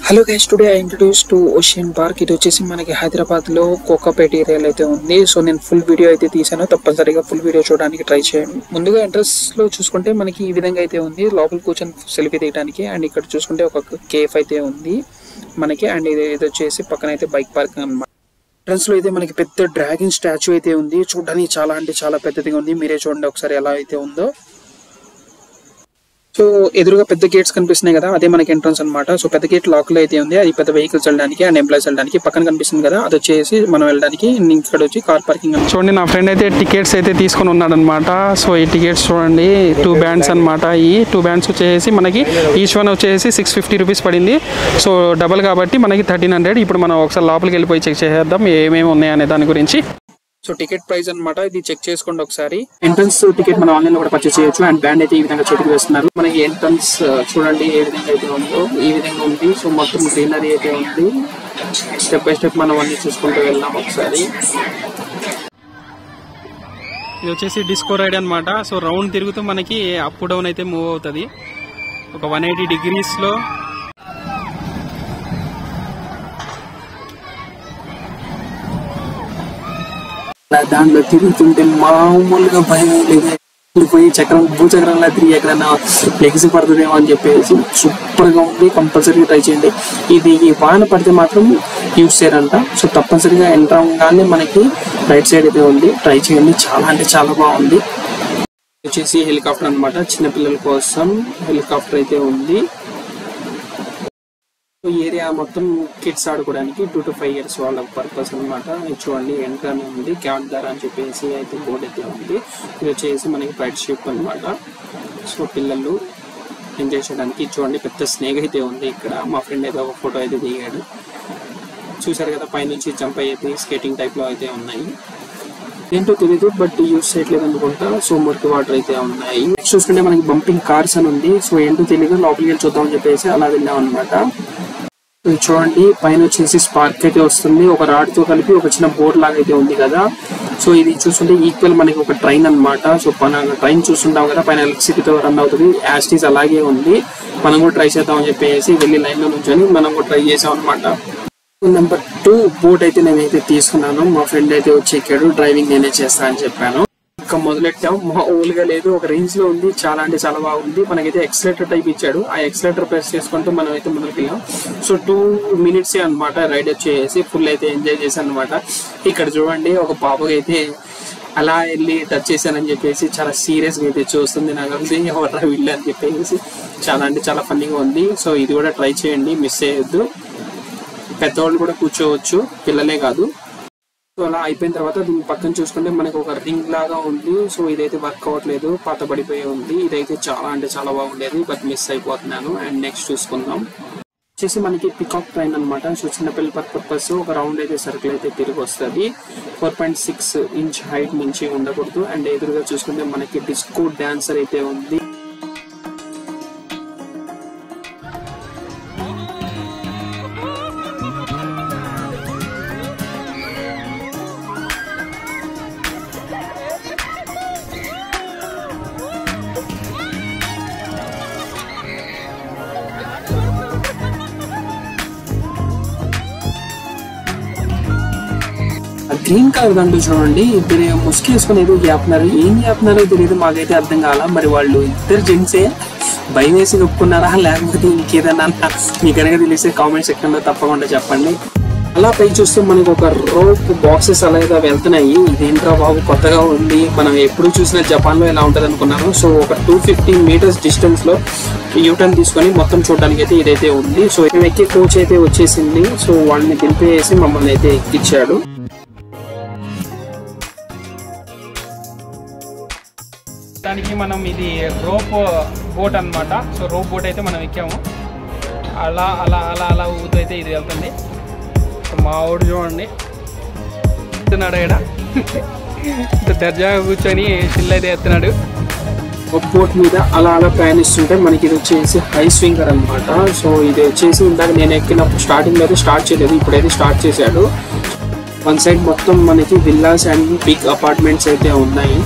Hello guys, today I introduce to ocean park. ఇది వచ్చేసి మనకి హైదరాబాద్ లో కోకాపేట ఏరియాలో అయితే ఉంది. సో నేను ఫుల్ వీడియో అయితే తీసాను, తప్పనిసరిగా ఫుల్ వీడియో చూడడానికి ట్రై చేయండి. ముందుగా ఎంట్రన్స్ లో చూసుకుంటే మనకి ఈ విధంగా అయితే ఉంది, లోపల కూర్చొని సెల్ఫీ తీయడానికి. అండ్ ఇక్కడ చూసుకుంటే ఒక కేఫ్ అయితే ఉంది మనకి. అండ్ ఇది వచ్చేసి పక్కన అయితే బైక్ పార్కింగ్ అన్నమాట. ఎంట్రన్స్ లో అయితే మనకి పెద్ద డ్రాగన్ స్టాచ్యూ అయితే ఉంది, చూడడానికి చాలా అంటే చాలా పెద్దదిగా ఉంది. మీరే చూడండి ఒకసారి ఎలా అయితే ఉందో. సో ఎదురుగా పెద్ద గేట్స్ కనిపిస్తున్నాయి కదా, అదే మనకి ఎంట్రన్స్ అనమాట. సో పెద్ద గేట్ లాక్ లో అయితే ఉంది, అది పెద్ద వెహికల్స్ వెళ్ళడానికి అండ్ ఎంప్లాయీస్ వెళ్ళడానికి. పక్కన కనిపిస్తుంది కదా, అది వచ్చేసి మనం వెళ్ళడానికి. ఇక్కడ వచ్చి కార్ పార్కింగ్. చూడండి, నా ఫ్రెండ్ అయితే టికెట్స్ అయితే తీసుకొని ఉన్నాడు అనమాట. సో ఈ టికెట్స్ చూడండి, 2 బ్యాండ్స్ అనమాట. ఈ 2 బ్యాండ్స్ వచ్చేసి మనకి ఈచ్ వన్ వచ్చేసి 650 రూపీస్ పడింది. సో డబల్ కాబట్టి మనకి 1300. ఇప్పుడు మనం ఒకసారి లోపలికి వెళ్ళిపోయి చెక్ చేసేద్దాం ఏమేమి ఉన్నాయనే దాని గురించి. సో టికెట్ ప్రైస్ అనమాట, ఇది చెక్ చేసుకోండి ఒకసారి. ఎంట్రన్స్ టికెట్ మనం ఆన్లైన్ లో కూడా పర్చేస్ చేయొచ్చు. అండ్ బ్యాండ్ అయితే ఈ విధంగా చేతికి వేస్తున్నారు. మనకి ఎంట్రన్స్ చూడండి ఏ విధంగా అయితే ఉందో, ఈ విధంగా ఉంది. సో మొత్తం గ్రీనరీ అయితే ఉంది. స్టెప్ బై స్టెప్ మనం అన్ని చూసుకుంటూ వెళ్దాం ఒకసారి. ఇది వచ్చేసి డిస్కో రైడ్ అనమాట. సో రౌండ్ తిరుగుతూ మనకి అప్ డౌన్ అయితే మూవ్ అవుతుంది ఒక 180 degrees లో. దాంట్లో తిరుగుతుంటే మామూలుగా భయం లేదు. పోయి భూచక్రంలా తిరిగి ఎక్కడన్నా లెగ్స్ పడుతుందేమో అని చెప్పేసి సూపర్ గా ఉంది. కంపల్సరీగా ట్రై చేయండి. ఇది వాన పడితే మాత్రం యూజ్ చేయరంట. సో తప్పనిసరిగా ఎంటర్ అవ్వగానే మనకి రైట్ సైడ్ అయితే ఉంది, ట్రై చేయండి. చాలా అంటే చాలా బాగుంది. వచ్చేసి హెలికాప్టర్ అనమాట, చిన్నపిల్లల కోసం హెలికాప్టర్ అయితే ఉంది. ఏరియా మొత్తం కిడ్స్ ఆడుకోవడానికి 2 to 5 years వాళ్ళ పర్పస్ అనమాట. చూడండి ఎంట్రన్ ఉంది, క్యాట్ దార్ అని చెప్పేసి అయితే బోర్డు అయితే ఉంది. ఇది వచ్చేసి మనకి ఫ్లైట్ షిప్ అనమాట. సో పిల్లలు ఎంజాయ్ చేయడానికి. చూడండి పెద్ద స్నేక్ అయితే ఉంది ఇక్కడ. మా ఫ్రెండ్ అయితే ఒక ఫోటో అయితే దిగాడు. చూసారు కదా, పైనుంచి జంప్ అయితే స్కేటింగ్ టైప్ లో అయితే ఉన్నాయి. ఏంటో తెలీదు, బట్ యూజ్ చేయట్లేదు అనుకుంటా. సో మురికి వాటర్ అయితే ఉన్నాయి. నెక్స్ట్ చూసుకుంటే మనకి బంపింగ్ కార్స్ అని ఉంది. సో ఏంటో తెలియదు, లోపలికి వెళ్ళి చూద్దాం అని చెప్పేసి అలా వెళ్ళాం అనమాట. చూడండి పైన వచ్చేసి స్పార్క్ అయితే వస్తుంది, ఒక రాడ్ తో కలిపి ఒక చిన్న బోర్డ్ లాగా అయితే ఉంది కదా. సో ఇది చూస్తుంటే ఈక్వల్ మనకి ఒక ట్రైన్ అనమాట. సో మన ట్రైన్ చూస్తుంటాం కదా, పైన ఎలక్ట్రిసిటీతో రన్ అవుతుంది. యాస్టీస్ అలాగే ఉంది. మనం కూడా ట్రై చేద్దాం అని చెప్పేసి వెళ్ళి లైన్ లో నుంచొని మనం కూడా ట్రై చేసాం అనమాట. నెంబర్ 2 బోట్ అయితే నేనైతే తీసుకున్నాను. మా ఫ్రెండ్ అయితే వచ్చి ఎక్కాడు, డ్రైవింగ్ నేనే చేస్తా అని చెప్పాను. ఇంకా మొదలెట్టాం. మామూలుగా లేదు, ఒక రేంజ్ లో ఉంది. చాలా అంటే చాలా బాగుంది. మనకైతే ఎక్సలేటర్ టైప్ ఇచ్చాడు. ఆ ఎక్సలేటర్ ప్రెస్ చేసుకుంటూ మనం అయితే ముందుకు వెళ్ళాం. సో 2 minutes అనమాట రైడ్ వచ్చేసి. ఫుల్ అయితే ఎంజాయ్ చేశాను అనమాట. ఇక్కడ చూడండి, ఒక పాపకి అయితే అలా వెళ్ళి టచ్ చేశానని చెప్పేసి చాలా సీరియస్ గా అయితే చూస్తుంది. నాకు ఎవరా వీళ్ళు అని చెప్పేసి చాలా అంటే చాలా ఫన్నీగా ఉంది. సో ఇది కూడా ట్రై చేయండి, మిస్ చేయొద్దు. పెద్దవాళ్ళు కూడా కూర్చోవచ్చు, పిల్లలే కాదు. సో అలా అయిపోయిన తర్వాత దీని పక్కన చూసుకుంటే మనకి ఒక రింగ్ లాగా ఉంది. సో ఇదైతే వర్క్ అవ్వట్లేదు, పాత పడిపోయి ఉంది. ఇదైతే చాలా అంటే చాలా బాగుండేది, బట్ మిస్ అయిపోతున్నాను. అండ్ నెక్స్ట్ చూసుకుందాం. వచ్చేసి మనకి పికాక్ ట్రైన్ అనమాట. సో చిన్నపిల్లల పర్పస్ ఒక రౌండ్ అయితే సర్కిల్ అయితే తిరిగి వస్తుంది. 4.6 inch హైట్ నుంచి ఉండకూడదు. అండ్ ఎదురుగా చూసుకుంటే మనకి డిస్కో డాన్సర్ అయితే ఉంది. గ్రీన్ కలర్ దాంట్లో చూడండి, ఇద్దరు ముసుగు వేసుకుని ఏదో చేస్తున్నారు. ఏం చేస్తున్నారో తెలియదు, మాకైతే అర్థం కాల. మరి వాళ్ళు ఇద్దరు జెంట్సే భయం వేసి ఒప్పుకున్నారా లేకపోతే ఇంకేదన్నా మీకు కనుక తెలిస్తే కామెంట్ సెక్షన్ లో తప్పకుండా చెప్పండి. అలా పై చూస్తే మనకి ఒక రోప్ బాక్సెస్ అలా ఏదో వెళ్తున్నాయి. ఇదేంట్రా బాబు కొత్తగా ఉంది, మనం ఎప్పుడు చూసినా జపాన్ లో ఎలా ఉంటది అనుకున్నాను. సో ఒక 250 meters డిస్టెన్స్ లో యూటర్న్ తీసుకొని మొత్తం చూడడానికి అయితే ఇదైతే ఉంది. సో మేము ఎక్కే కోచ్ అయితే వచ్చేసింది. సో వాళ్ళని దింపేసి మమ్మల్ని అయితే ఎక్కించాడు. దానికి మనం ఇది రోప్ బోట్ అనమాట. సో రోప్ బోట్ అయితే మనం ఎక్కాము. అలా అలా అలా అలా ఊతో అయితే ఇది వెళ్తుంది. మా ఊడు చూడండి ఎత్తున్నాడు, ఇక్కడ దర్జాగా కూర్చొని చిల్ అయితే ఎత్తున్నాడు. బోట్ మీద అలా అలా ప్రయాణిస్తుంటే మనకి ఇది వచ్చేసి హై స్వింగర్ అనమాట. సో ఇది వచ్చేసి ఇందాక నేను ఎక్కినప్పుడు స్టార్టింగ్ లో అయితే స్టార్ట్ చేయలేదు, ఇప్పుడైతే స్టార్ట్ చేశాడు. వన్ సైడ్ మొత్తం మనకి విల్లాస్ అండ్ బిగ్ అపార్ట్మెంట్స్ అయితే ఉన్నాయి.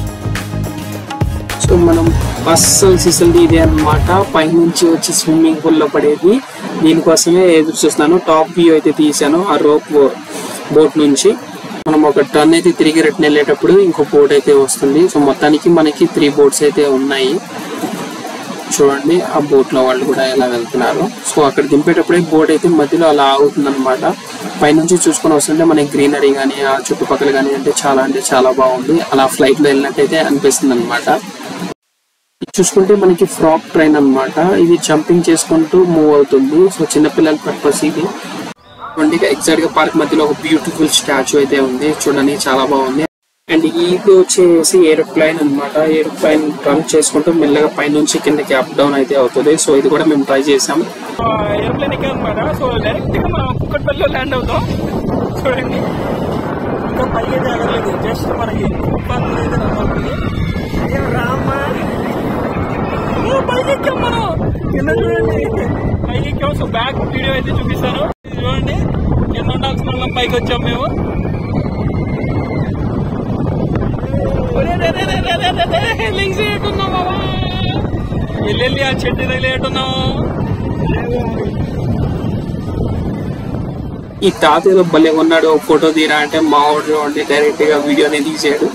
సో మనం అస్సలు సిసల్ది ఇదే అనమాట. పైనుంచి వచ్చి స్విమ్మింగ్ పూల్ లో పడేది దీనికోసమే ఎదురు చూస్తున్నాను. టాప్ వ్యూ అయితే తీసాను ఆ రోప్ బోట్ నుంచి. మనం ఒక టర్న్ అయితే తిరిగి రిటర్న్ వెళ్ళేటప్పుడు ఇంకో బోట్ అయితే వస్తుంది. సో మొత్తానికి మనకి 3 బోట్స్ అయితే ఉన్నాయి. చూడండి ఆ బోట్ లో వాళ్ళు కూడా ఎలా వెళ్తున్నారు. సో అక్కడ దింపేటప్పుడే బోట్ అయితే మధ్యలో అలా ఆగుతుంది అనమాట. పైనుంచి చూసుకొని వస్తుంటే మనకి గ్రీనరీ కానీ ఆ చుట్టుపక్కల కానీ అంటే చాలా బాగుంది. అలా ఫ్లైట్ లో వెళ్ళినట్టయితే అనిపిస్తుంది అనమాట. చూసుకుంటే మనకి ఫ్రాక్ ట్రైన్ అనమాట. ఇది జంపింగ్ చేసుకుంటూ మూవ్ అవుతుంది. సో చిన్నపిల్లల పర్పస్ ఇది. ఎగ్జాక్ట్ గా పార్క్ మధ్యలో ఒక బ్యూటిఫుల్ స్టాచ్యూ అయితే ఉంది. చూడండి చాలా బాగుంది. అండ్ ఇది వచ్చేసి ఏరోప్లైన్ అనమాట. ఏరోప్లైన్ రన్ చేసుకుంటూ మెల్లగా పైనుంచి కిందకి అప్ డౌన్ అయితే అవుతుంది. సో ఇది కూడా మేము ట్రై చేసాం. ఏరోప్లేన్ ఎక్కామన్నమాట. సో డైరెక్ట్ గా మనం కుక్కట్పల్లిలో ల్యాండ్ అవుతాం. చూడండి ఇంకా పైకి ఆగలేదు. జస్ట్ మనకి పైకి ఎక్కాం మనం. కింద చూడండి పైకి ఎక్కాం. సో బ్యాక్ వీడియో అయితే చూపిస్తాను. చూడండి కింద ఉండాల్సిన వాళ్ళం పైకి వచ్చాం మేము. వెళ్ళి ఆ చెట్టు తగిలేటున్నాం. ఈ తాత ఏదో భలే ఉన్నాడు, ఫోటో తీరా అంటే మా వాడు చూడండి డైరెక్ట్ గా వీడియోనే తీసాడు.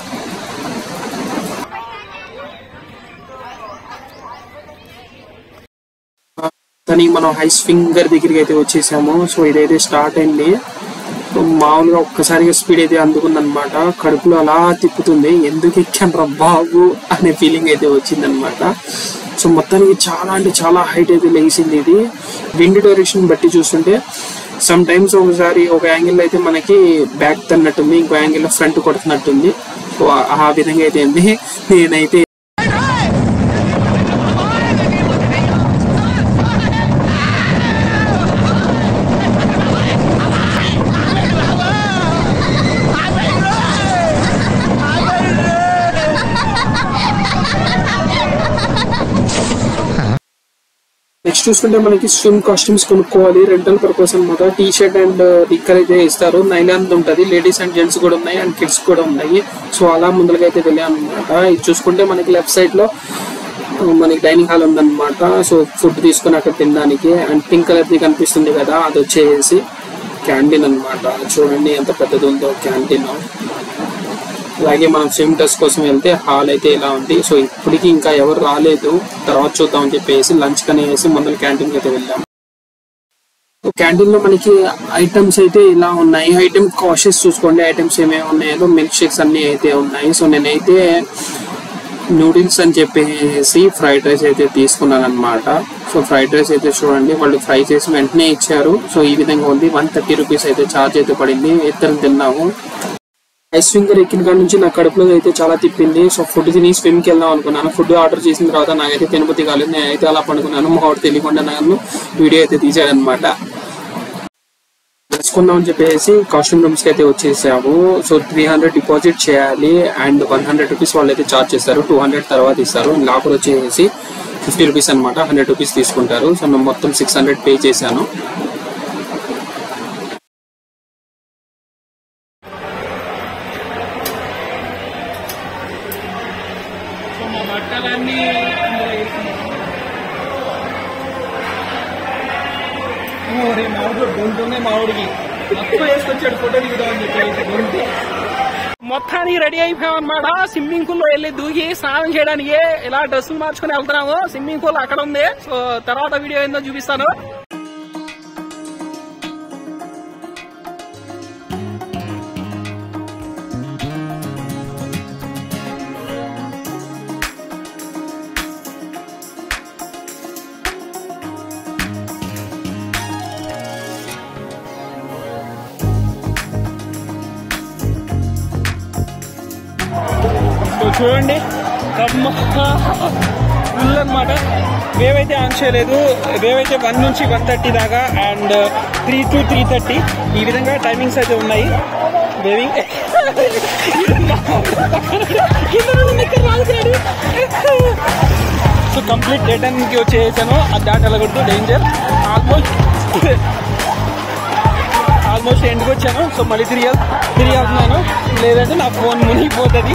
కానీ మనం హైస్ ఫింగర్ దగ్గరికి అయితే వచ్చేసాము. సో ఇదైతే స్టార్ట్ అయింది. మామూలుగా ఒక్కసారిగా స్పీడ్ అయితే అందుకుందనమాట. కడుపులో అలా తిప్పుతుంది. ఎందుకు ఎక్కాను రా బాబు అనే ఫీలింగ్ అయితే వచ్చిందనమాట. సో మొత్తానికి చాలా అంటే చాలా హైట్ అయితే లేచింది. ఇది విండ్ డైరెక్షన్ బట్టి చూస్తుంటే సమ్ టైమ్స్ ఒకసారి ఒక యాంగిల్ అయితే మనకి బ్యాక్ తన్నట్టుంది, ఇంకో యాంగిల్ ఫ్రంట్ కొడుతున్నట్టుంది. సో ఆ విధంగా అయితే ఉంది. నేనైతే నెక్స్ట్ చూసుకుంటే మనకి స్విమ్ కాస్ట్యూమ్స్ కొనుక్కోవాలి. రెంటల్ పర్పస్ అనమాట. టీ షర్ట్ అండ్ నిక్కర్ అయితే ఇస్తారు. నైలాన్ ఉంటుంది. లేడీస్ అండ్ జెంట్స్ కూడా ఉన్నాయి అండ్ కిడ్స్ కూడా ఉన్నాయి. సో అలా ముందుగా అయితే వెళ్ళాను అనమాట. ఇది చూసుకుంటే మనకి లెఫ్ట్ సైడ్ లో మనకి డైనింగ్ హాల్ ఉందన్నమాట. సో ఫుడ్ తీసుకుని అక్కడ తినడానికి. అండ్ పింక్ కలర్ ది కనిపిస్తుంది కదా, అది వచ్చేసి క్యాంటీన్ అనమాట. చూడండి ఎంత పెద్దది ఉందో క్యాంటీన్. అలాగే మనం స్విమ్ డ్రెస్ కోసం వెళ్తే హాల్ అయితే ఇలా ఉంది. సో ఇప్పటికి ఇంకా ఎవరు రాలేదు, తర్వాత చూద్దాం అని చెప్పేసి లంచ్ కనేసి ముందర క్యాంటీన్కి అయితే వెళ్ళాం. క్యాంటీన్ లో మనకి ఐటమ్స్ అయితే ఇలా ఉన్నాయి. ఐటమ్ కాషెస్ చూసుకోండి ఐటమ్స్ ఏమేమి ఉన్నాయో. మిల్క్ షేక్స్ అన్ని అయితే ఉన్నాయి. సో నేనైతే నూడిల్స్ అని చెప్పేసి ఫ్రైడ్ రైస్ అయితే తీసుకున్నాను అనమాట. సో ఫ్రైడ్ రైస్ అయితే చూడండి వాళ్ళు ఫ్రై చేసి వెంటనే ఇచ్చారు. సో ఈ విధంగా ఉంది. 130 రూపీస్ అయితే ఛార్జ్ అయితే పడింది. ఇద్దరు తిన్నాము. ఐస్ ఫింగర్ ఎక్కిన కాడ నుంచి నా కడుపులో అయితే చాలా తిప్పింది. సో ఫుడ్ తిని స్విమ్కి వెళ్దాం అనుకున్నాను. ఫుడ్ ఆర్డర్ చేసిన తర్వాత నాకైతే తినబుద్ధి కాలేదు. నేనైతే అలా పడుకున్నాను. మా వాడు తెలియకుండా నన్ను వీడియో అయితే తీసాడనమాట. తెలుసుకుందాం అని చెప్పేసి కాస్ట్యూమ్ రూమ్స్ కి అయితే వచ్చేసాము. సో 300 డిపాజిట్ చేయాలి అండ్ 100 రూపీస్ వాళ్ళు అయితే ఛార్జ్ చేస్తారు. 200 తర్వాత ఇస్తారు. లాకర్ వచ్చేసి 50 రూపీస్ అనమాట. 100 రూపీస్ తీసుకుంటారు. సో నేను మొత్తం 600 పే చేశాను. మామిడికి మొత్తం వేసుకొచ్చాడు ఫోటో దిగుదాం అని చెప్పి. మొత్తానికి రెడీ అయిపోయాం అనమాట. స్విమ్మింగ్ పూల్ లో వెళ్ళి దూకి స్నానం చేయడానికి ఇలా డ్రెస్సులు మార్చుకుని వెళ్తున్నాము. స్విమ్మింగ్ పూల్ అక్కడ ఉంది. సో తర్వాత వీడియో ఏందో చూపిస్తాను. చూడండి ఫుల్ అనమాట. వేవ్ అయితే ఆన్ చేయలేదు. వేవ్ అయితే 1 నుంచి 130 దాకా అండ్ 3 to 330 ఈ విధంగా టైమింగ్స్ అయితే ఉన్నాయి. వేవింగ్ సో కంప్లీట్ డే 10కి వచ్చేసాను. అది దాటి వెళ్ళకూడదు, డేంజర్. ఆల్మోస్ట్ ఎండ్కి వచ్చాను. సో మళ్ళీ తిరిగి వెళ్తున్నాను, లేదంటే నా ఫోన్ మునిగిపోతుంది.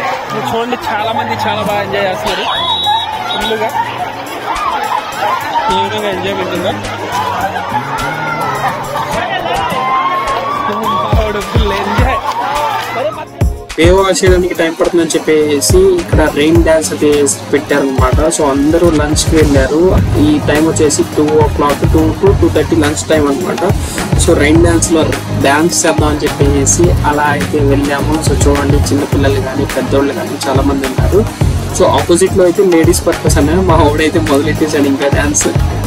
చూడండి చాలా మంది చాలా బాగా ఎంజాయ్ చేస్తున్నారు ఫుల్గా. ఏ విధంగా ఎంజాయ్మెంట్ ఉందో ఫుల్ ఎంజాయ్. వేవ్ వాష్ చేయడానికి టైం పడుతుందని చెప్పేసి ఇక్కడ రెయిన్ డాన్స్ అయితే పెట్టారనమాట. సో అందరూ లంచ్ కి వెళ్ళారు. ఈ టైం వచ్చేసి 2 o'clock to 2:30 లంచ్ టైం అనమాట. సో రెయిన్ డాన్స్ లో డాన్స్ చేద్దాం అని చెప్పేసి అలా అయితే వెళ్ళాము. సో చూడండి చిన్నపిల్లలు కానీ పెద్దోళ్ళు కానీ చాలా మంది ఉన్నారు. సో ఆపోజిట్ లో అయితే లేడీస్ పర్పస్ అనే మా ఆవిడైతే మొదలెట్టేసాడు ఇంకా డాన్స్.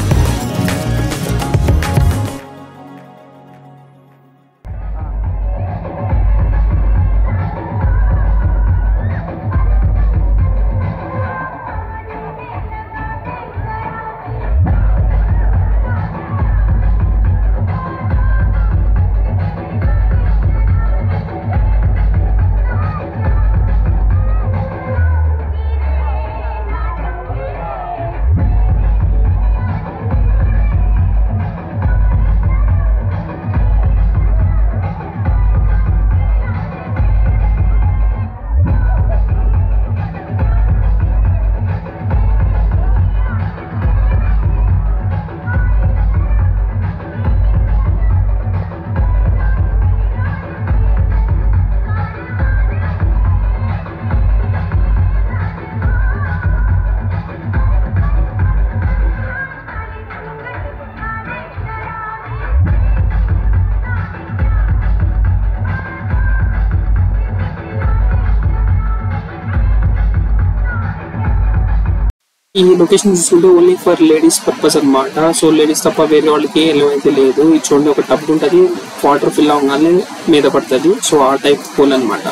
ఈ లొకేషన్ చూసుకుంటే ఓన్లీ ఫర్ లేడీస్ పర్పస్ అనమాట. సో లేడీస్ తప్ప వేరే వాళ్ళకి ఎలా అయితే లేదు. ఇది చూడండి ఒక టబ్ ఉంటుంది, వాటర్ ఫిల్ అవ్వగానే మీద పడుతుంది. సో ఆ టైప్ పూల్ అనమాట.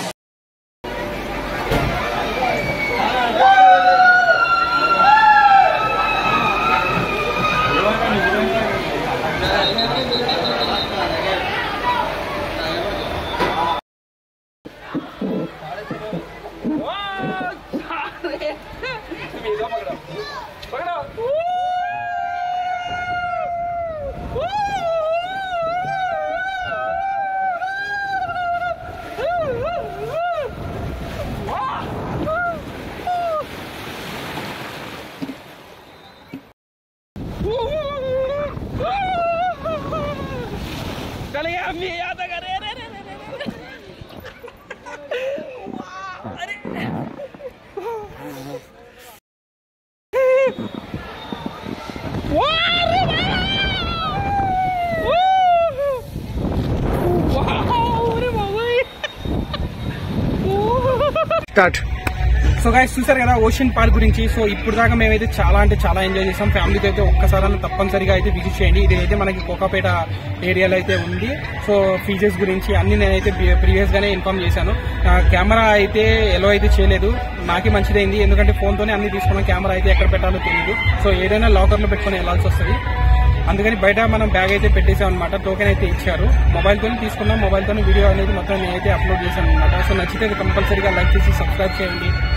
స్టార్ట్. సో గైస్ చూసారు కదా ఓషన్ పార్క్ గురించి. సో ఇప్పుడు దాకా మేమైతే చాలా అంటే చాలా ఎంజాయ్ చేసాం. ఫ్యామిలీతో అయితే ఒక్కసారి తప్పనిసరిగా అయితే విజిట్ చేయండి. ఇది అయితే మనకి కోకాపేట ఏరియాలో అయితే ఉంది. సో ఫీచర్స్ గురించి అన్ని నేనైతే ప్రీవియస్ గానే ఇన్ఫార్మ్ చేశాను. కెమెరా అయితే ఎలో అయితే చేయలేదు, నాకే మంచిదైంది. ఎందుకంటే ఫోన్ తోనే అన్ని తీసుకున్నాం, కెమెరా అయితే ఎక్కడ పెట్టాలో తెలియదు. సో ఏదైనా లాకర్ లో పెట్టుకుని వెళ్లాల్సి వస్తుంది. అందుకని బయట మనం బ్యాగ్ అయితే పెట్టేసాం అనమాట. టోకెన్ అయితే ఇచ్చారు, మొబైల్ తోనే తీసుకున్నాం. మొబైల్ తోనే వీడియో అనేది మొత్తం నేనైతే అప్లోడ్ చేశాను అనమాట. సో నచ్చితే కంపల్సరీగా లైక్ చేసి సబ్స్క్రైబ్ చేయండి.